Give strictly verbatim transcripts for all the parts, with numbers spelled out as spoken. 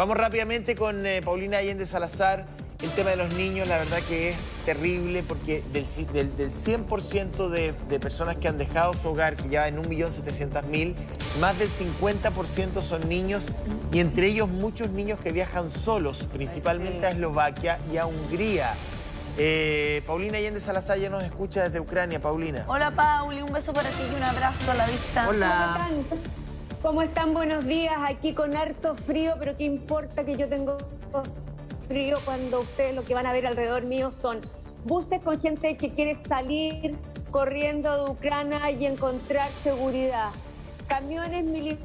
Vamos rápidamente con eh, Paulina Allende Salazar. El tema de los niños, la verdad que es terrible porque del, del, del cien por ciento de, de personas que han dejado su hogar, que ya en un millón setecientos mil, más del cincuenta por ciento son niños y entre ellos muchos niños que viajan solos, principalmente a Eslovaquia y a Hungría. Eh, Paulina Allende Salazar ya nos escucha desde Ucrania. Paulina. Hola, Pauli, un beso para ti y un abrazo a la vista. Hola. ¿Cómo están? ¿Cómo están? Buenos días. Aquí con harto frío, pero qué importa que yo tengo frío cuando ustedes lo que van a ver alrededor mío son buses con gente que quiere salir corriendo de Ucrania y encontrar seguridad. Camiones militares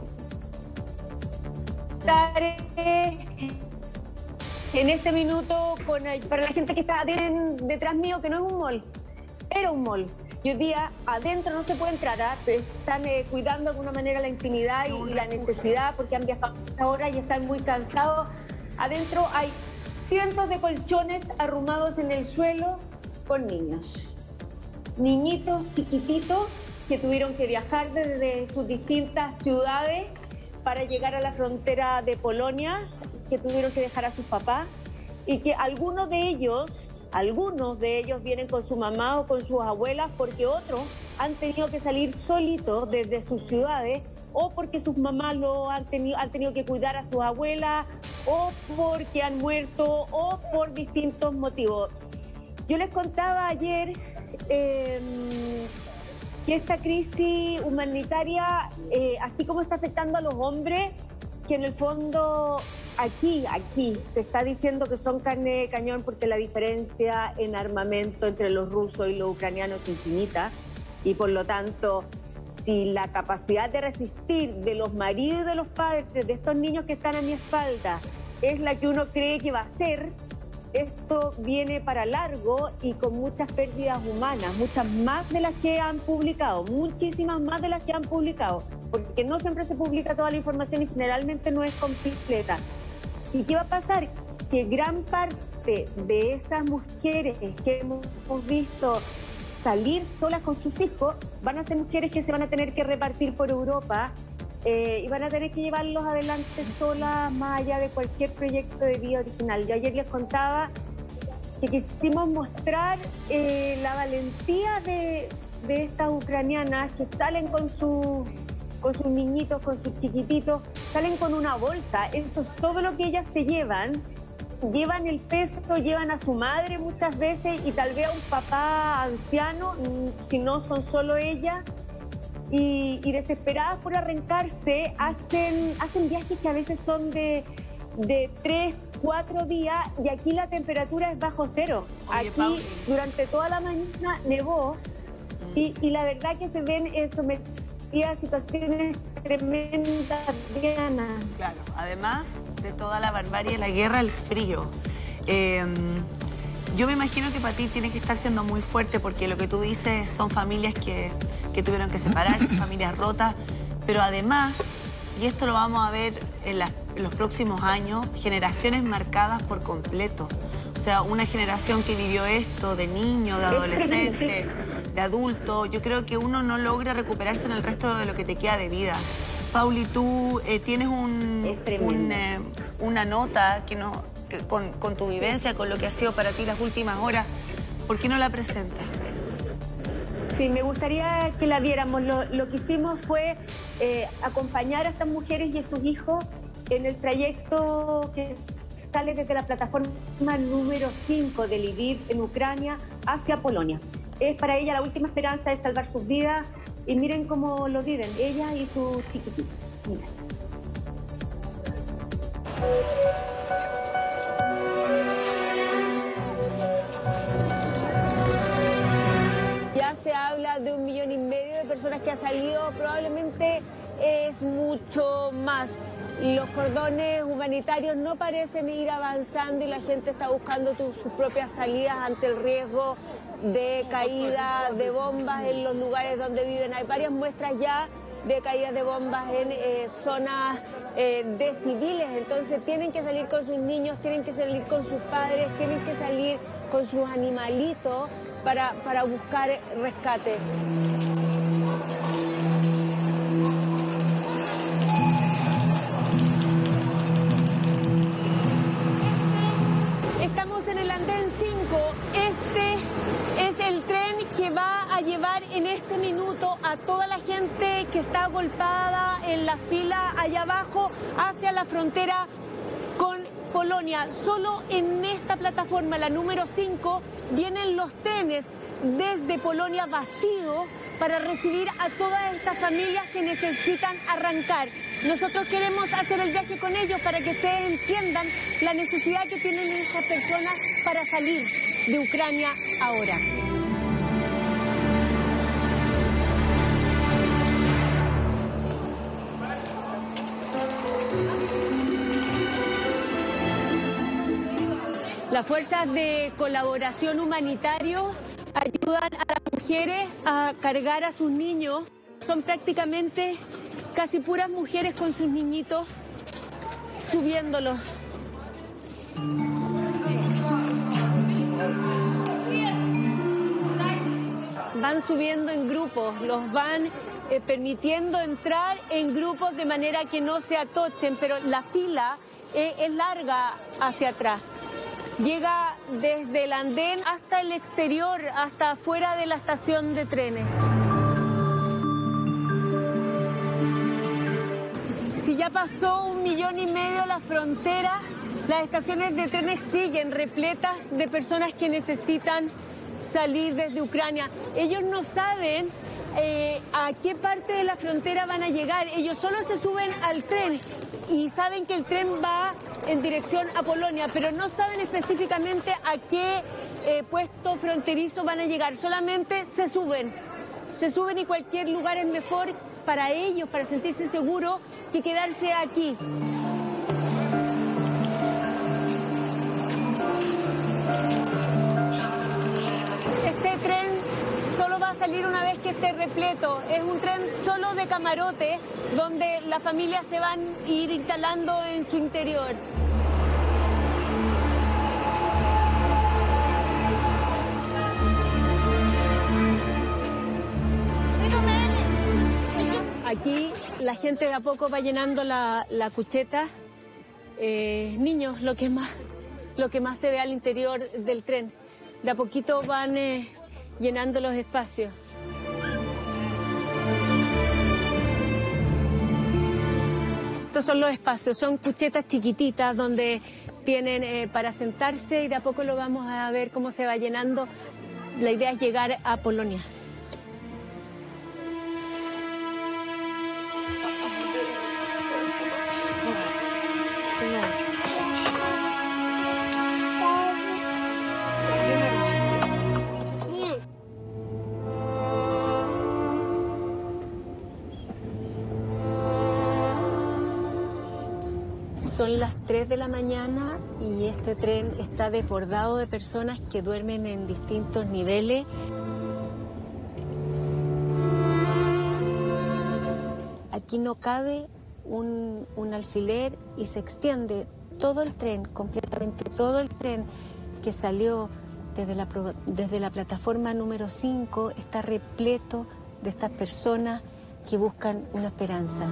en este minuto con, para la gente que está detrás mío, que no es un mall, era un mall. Y hoy día adentro no se puede entrar, ¿eh? Están eh, cuidando de alguna manera la intimidad y, y la necesidad porque han viajado ahora y están muy cansados. Adentro hay cientos de colchones arrumados en el suelo con niños. Niñitos chiquititos que tuvieron que viajar desde sus distintas ciudades para llegar a la frontera de Polonia, que tuvieron que dejar a sus papás y que algunos de ellos, algunos de ellos vienen con su mamá o con sus abuelas porque otros han tenido que salir solitos desde sus ciudades o porque sus mamás lo han tenido, han tenido que cuidar a sus abuelas o porque han muerto o por distintos motivos. Yo les contaba ayer eh, que esta crisis humanitaria, eh, así como está afectando a los hombres, que en el fondo aquí, aquí se está diciendo que son carne de cañón porque la diferencia en armamento entre los rusos y los ucranianos es infinita y por lo tanto si la capacidad de resistir de los maridos y de los padres de estos niños que están a mi espalda es la que uno cree que va a ser, esto viene para largo y con muchas pérdidas humanas, muchas más de las que han publicado, muchísimas más de las que han publicado, porque no siempre se publica toda la información y generalmente no es completa. ¿Y qué va a pasar? Que gran parte de esas mujeres que hemos visto salir solas con sus hijos van a ser mujeres que se van a tener que repartir por Europa eh, y van a tener que llevarlos adelante solas más allá de cualquier proyecto de vida original. Yo ayer les contaba que quisimos mostrar eh, la valentía de, de estas ucranianas que salen con, su, con sus niñitos, con sus chiquititos, salen con una bolsa, eso es todo lo que ellas se llevan. Llevan el peso, llevan a su madre muchas veces y tal vez a un papá anciano, si no son solo ellas, y, y desesperadas por arrancarse, hacen, hacen viajes que a veces son de, de tres, cuatro días y aquí la temperatura es bajo cero. Oye, aquí Pauli, durante toda la mañana nevó y, y la verdad que se ven eh, sometidas a situaciones tremendas, Diana. claro, además de toda la barbarie, la guerra, el frío. Eh, yo me imagino que para ti tiene que estar siendo muy fuerte porque lo que tú dices son familias que, que tuvieron que separarse, familias rotas, pero además, y esto lo vamos a ver en, las, en los próximos años, generaciones marcadas por completo. O sea, una generación que vivió esto de niño, de adolescente, de adulto. Yo creo que uno no logra recuperarse en el resto de lo que te queda de vida. Pauli, tú eh, tienes un, un, eh, una nota que no, que con, con tu vivencia, con lo que ha sido para ti las últimas horas. ¿Por qué no la presentas? Sí, me gustaría que la viéramos. Lo, lo que hicimos fue eh, acompañar a estas mujeres y a sus hijos en el trayecto que sale desde la plataforma número cinco de Lviv en Ucrania hacia Polonia. Es para ella la última esperanza de salvar sus vidas. Y miren cómo lo viven, ella y sus chiquititos. Miren. Ya se habla de un millón y medio de personas que ha salido, probablemente es mucho más. Los cordones humanitarios no parecen ir avanzando y la gente está buscando tu, sus propias salidas ante el riesgo de caída de bombas en los lugares donde viven. Hay varias muestras ya de caídas de bombas en eh, zonas eh, de civiles, entonces tienen que salir con sus niños, tienen que salir con sus padres, tienen que salir con sus animalitos para, para buscar rescate. este minuto a toda la gente que está agolpada en la fila allá abajo hacia la frontera con Polonia. Solo en esta plataforma, la número cinco, vienen los trenes desde Polonia vacíos para recibir a todas estas familias que necesitan arrancar. Nosotros queremos hacer el viaje con ellos para que ustedes entiendan la necesidad que tienen estas personas para salir de Ucrania ahora. Las fuerzas de colaboración humanitario ayudan a las mujeres a cargar a sus niños. Son prácticamente casi puras mujeres con sus niñitos subiéndolos. Van subiendo en grupos, los van eh, permitiendo entrar en grupos de manera que no se atochen, pero la fila eh, es larga hacia atrás. Llega desde el andén hasta el exterior, hasta afuera de la estación de trenes. Si ya pasó un millón y medio la frontera, las estaciones de trenes siguen repletas de personas que necesitan salir desde Ucrania. Ellos no saben eh, a qué parte de la frontera van a llegar. Ellos solo se suben al tren y saben que el tren va en dirección a Polonia, pero no saben específicamente a qué eh, puesto fronterizo van a llegar. Solamente se suben. Se suben y cualquier lugar es mejor para ellos, para sentirse seguros, que quedarse aquí. Este tren solo va a salir una vez que esté repleto. Es un tren solo de camarote, donde las familias se van a ir instalando en su interior. Aquí la gente de a poco va llenando la, la cucheta. Eh, niños, lo que más, lo que más se ve al interior del tren. De a poquito van eh, llenando los espacios. Estos son los espacios, son cuchetas chiquititas donde tienen eh, para sentarse y de a poco lo vamos a ver cómo se va llenando. La idea es llegar a Polonia. Son las tres de la mañana y este tren está desbordado de personas que duermen en distintos niveles. Aquí no cabe un, un alfiler y se extiende todo el tren, completamente todo el tren que salió desde la, desde la plataforma número cinco está repleto de estas personas que buscan una esperanza.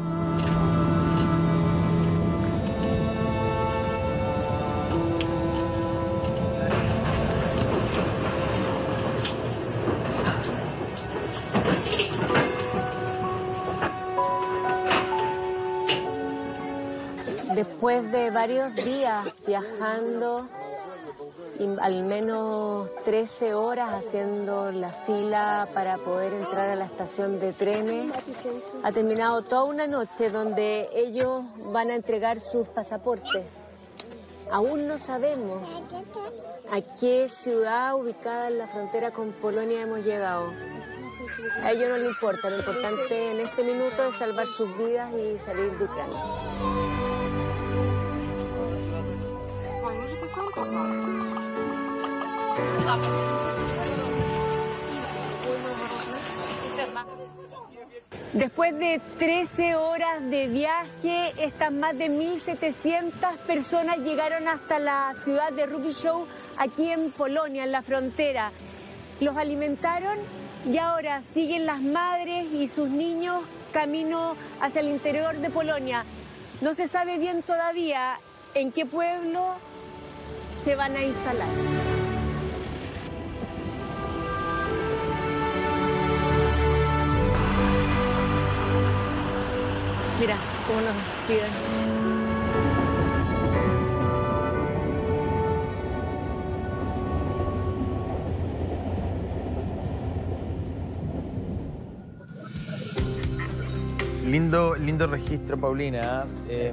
Después de varios días viajando, y al menos trece horas haciendo la fila para poder entrar a la estación de trenes, ha terminado toda una noche donde ellos van a entregar sus pasaportes. Aún no sabemos a qué ciudad ubicada en la frontera con Polonia hemos llegado. A ellos no les importa, lo importante en este minuto es salvar sus vidas y salir de Ucrania. Después de trece horas de viaje, estas más de mil setecientas personas llegaron hasta la ciudad de Rubieszow, aquí en Polonia, en la frontera. Los alimentaron y ahora siguen las madres y sus niños camino hacia el interior de Polonia. No se sabe bien todavía en qué pueblo se van a instalar. Mira cómo nos piden. Lindo, lindo registro, Paulina. Eh,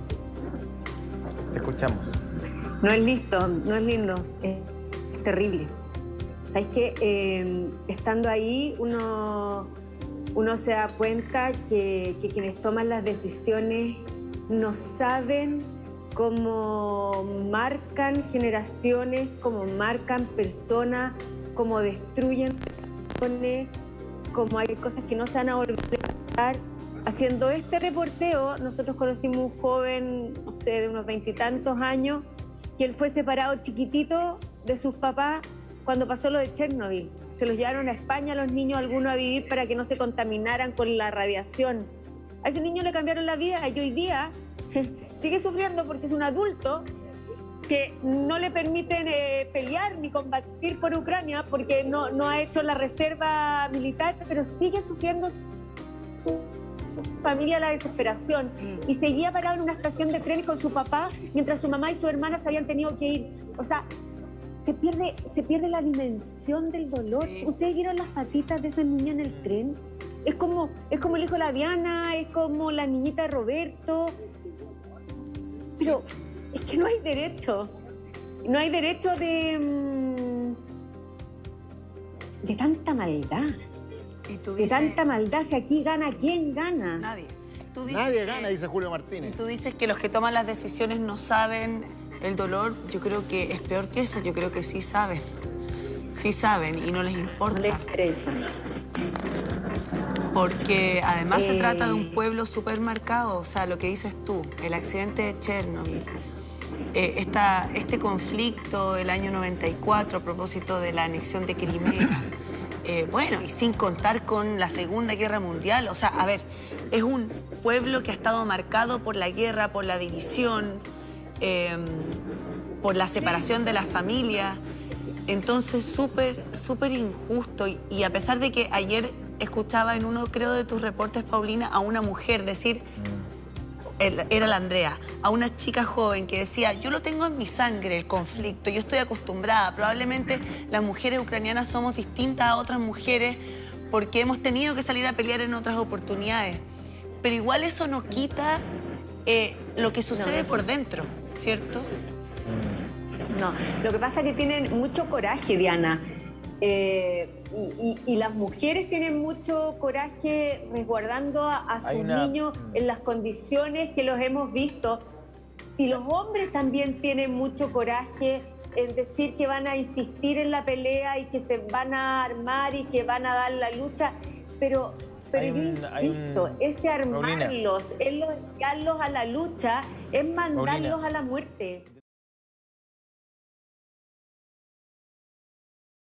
te escuchamos. No es listo, no es lindo, es, es terrible. ¿Sabes qué? Eh, estando ahí, uno, uno se da cuenta que, que quienes toman las decisiones no saben cómo marcan generaciones, cómo marcan personas, cómo destruyen personas, cómo hay cosas que no se van a volver a pasar. Haciendo este reporteo, nosotros conocimos un joven, no sé, de unos veintitantos años, que él fue separado chiquitito de sus papás cuando pasó lo de Chernobyl. Se los llevaron a España los niños, algunos a vivir para que no se contaminaran con la radiación. A ese niño le cambiaron la vida y hoy día sigue sufriendo porque es un adulto que no le permiten eh, pelear ni combatir por Ucrania porque no, no ha hecho la reserva militar, pero sigue sufriendo su familia la desesperación y seguía parado en una estación de trenes con su papá mientras su mamá y su hermana se habían tenido que ir. O sea, se pierde, se pierde la dimensión del dolor. Sí. ¿Ustedes vieron las patitas de esa niña en el tren? Es como, es como el hijo de la Diana, es como la niñita de Roberto. Pero es que no hay derecho. No hay derecho de, de tanta maldad. Y tú dices, de tanta maldad, si aquí gana, ¿quién gana? Nadie. Tú dices Nadie que, gana, dice Julio Martínez. Y tú dices que los que toman las decisiones no saben el dolor. Yo creo que es peor que eso. Yo creo que sí saben. Sí saben y no les importa. No les interesa. Porque además eh... se trata de un pueblo súper marcado. O sea, lo que dices tú, el accidente de Chernobyl. Eh, esta, este conflicto del año noventa y cuatro a propósito de la anexión de Crimea. Eh, bueno, y sin contar con la Segunda Guerra Mundial. O sea, a ver, es un pueblo que ha estado marcado por la guerra, por la división, eh, por la separación de las familias. Entonces, súper, súper injusto. Y, y a pesar de que ayer escuchaba en uno, creo, de tus reportes, Paulina, a una mujer decir... Era la Andrea, a una chica joven que decía, yo lo tengo en mi sangre, el conflicto, yo estoy acostumbrada. Probablemente las mujeres ucranianas somos distintas a otras mujeres porque hemos tenido que salir a pelear en otras oportunidades. Pero igual eso no quita eh, lo que sucede por dentro, ¿cierto? No, lo que pasa es que tienen mucho coraje, Diana. Eh, y, y, y las mujeres tienen mucho coraje resguardando a, a sus una... niños en las condiciones que los hemos visto. Y los hombres también tienen mucho coraje en decir que van a insistir en la pelea y que se van a armar y que van a dar la lucha. Pero, pero yo un, insisto, un... ese armarlos, es enviarlos a la lucha, es mandarlos Paulina. a la muerte.